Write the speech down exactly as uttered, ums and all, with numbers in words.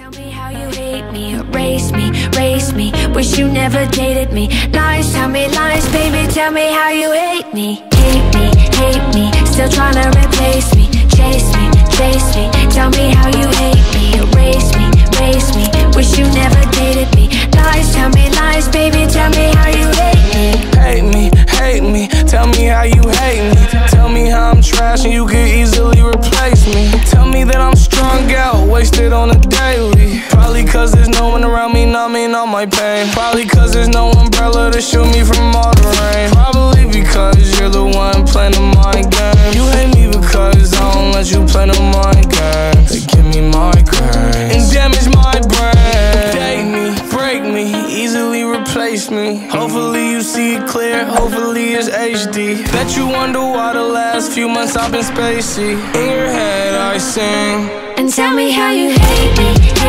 Tell me how you hate me, erase me, race me. Wish you never dated me. Lies, tell me lies, baby. Tell me how you hate me. Hate me, hate me. Still tryna replace me. Chase me, chase me. Tell me how you hate me. Erase me, race me. Wish you never dated me. Lies, tell me lies, baby. Tell me how you hate me. Hate me, hate me. Tell me how you hate me. Tell me how I'm trash and you could easily replace me. Tell me that I'm strung out, wasted on a daily. Probably cause there's no one around me numbing all my pain. Probably cause there's no umbrella to shield me from all the rain. Probably because you're the one playing the mind game. You hate me because I don't let you play no mind games. They give me migraines and damage my brain. Date me, break me, easily replace me. Hopefully you see it clear, hopefully it's H D. Bet you wonder why the last few months I've been spacey. In your head I sing, and tell me how you hate me.